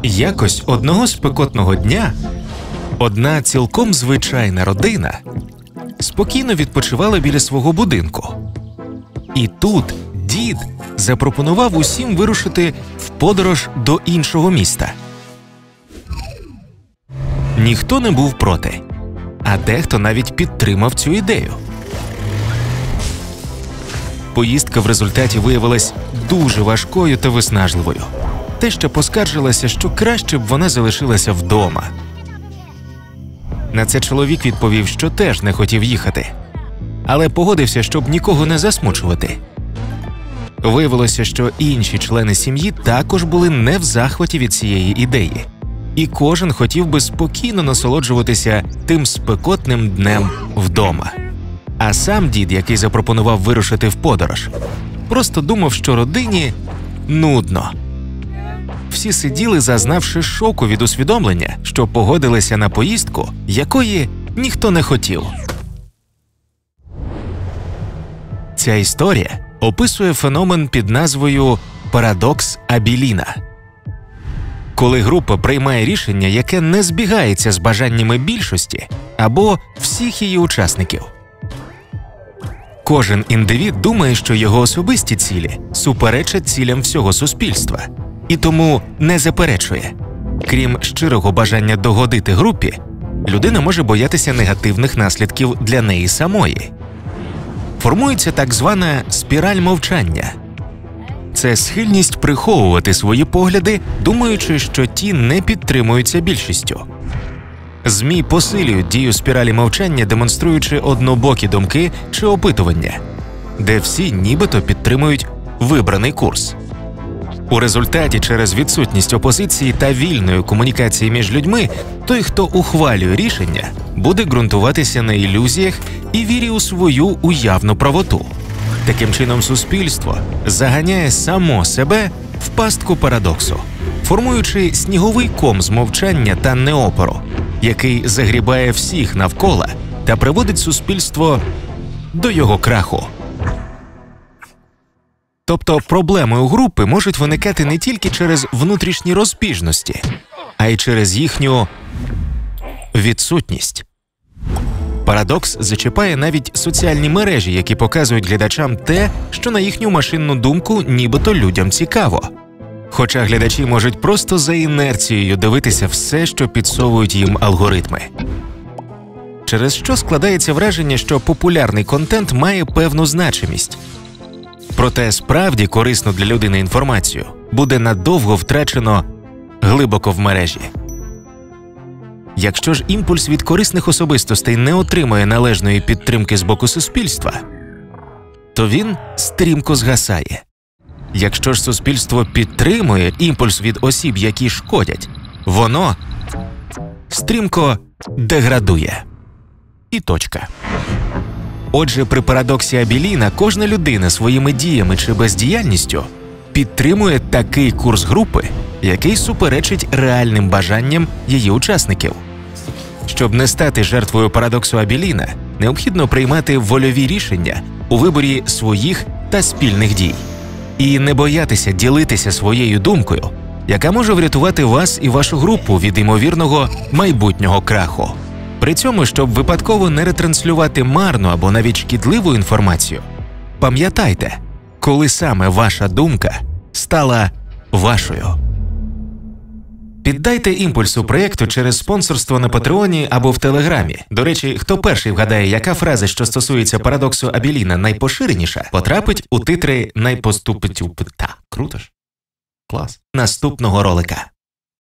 Якось одного спекотного дня одна цілком звичайна родина спокійно відпочивала біля свого будинку. І тут дід запропонував усім вирушити в подорож до іншого міста. Ніхто не був проти, а дехто навіть підтримав цю ідею. Поїздка в результаті виявилась дуже важкою та виснажливою. Теща поскаржилася, що краще б вона залишилася вдома. На це чоловік відповів, що теж не хотів їхати, але погодився, щоб нікого не засмучувати. Виявилося, що інші члени сім'ї також були не в захваті від цієї ідеї. І кожен хотів би спокійно насолоджуватися тим спекотним днем вдома. А сам дід, який запропонував вирушити в подорож, просто думав, що родині нудно. Всі сиділи, зазнавши шоку від усвідомлення, що погодилися на поїздку, якої ніхто не хотів. Ця історія описує феномен під назвою «парадокс Абіліна». Коли група приймає рішення, яке не збігається з бажаннями більшості або всіх її учасників. Кожен індивід думає, що його особисті цілі суперечать цілям всього суспільства, і тому не заперечує. Крім щирого бажання догодити групі, людина може боятися негативних наслідків для неї самої. Формується так звана спіраль мовчання. Це схильність приховувати свої погляди, думаючи, що ті не підтримуються більшістю. ЗМІ посилюють дію спіралі мовчання, демонструючи однобокі думки чи опитування, де всі нібито підтримують вибраний курс. У результаті, через відсутність опозиції та вільної комунікації між людьми, той, хто ухвалює рішення, буде ґрунтуватися на ілюзіях і вірі у свою уявну правоту. Таким чином, суспільство заганяє само себе в пастку парадоксу, формуючи сніговий ком з мовчання та неопору, який загрібає всіх навколо та приводить суспільство до його краху. Тобто проблеми у групи можуть виникати не тільки через внутрішні розбіжності, а й через їхню відсутність. Парадокс зачіпає навіть соціальні мережі, які показують глядачам те, що на їхню машинну думку нібито людям цікаво. Хоча глядачі можуть просто за інерцією дивитися все, що підсовують їм алгоритми. Через що складається враження, що популярний контент має певну значимість. Проте справді корисну для людини інформацію буде надовго втрачено глибоко в мережі. Якщо ж імпульс від корисних особистостей не отримує належної підтримки з боку суспільства, то він стрімко згасає. Якщо ж суспільство підтримує імпульс від осіб, які шкодять, воно стрімко деградує. І точка. Отже, при парадоксі Абіліна кожна людина своїми діями чи бездіяльністю підтримує такий курс групи, який суперечить реальним бажанням її учасників. Щоб не стати жертвою парадоксу Абіліна, необхідно приймати вольові рішення у виборі своїх та спільних дій. І не боятися ділитися своєю думкою, яка може врятувати вас і вашу групу від ймовірного майбутнього краху. При цьому, щоб випадково не ретранслювати марну або навіть шкідливу інформацію, пам'ятайте, коли саме ваша думка стала вашою. Піддайте імпульсу проєкту через спонсорство на Патреоні або в Телеграмі. До речі, хто перший вгадає, яка фраза, що стосується парадоксу Абіліна, найпоширеніша, потрапить у титри найпоступитюпита. Круто ж? Клас. Наступного ролика.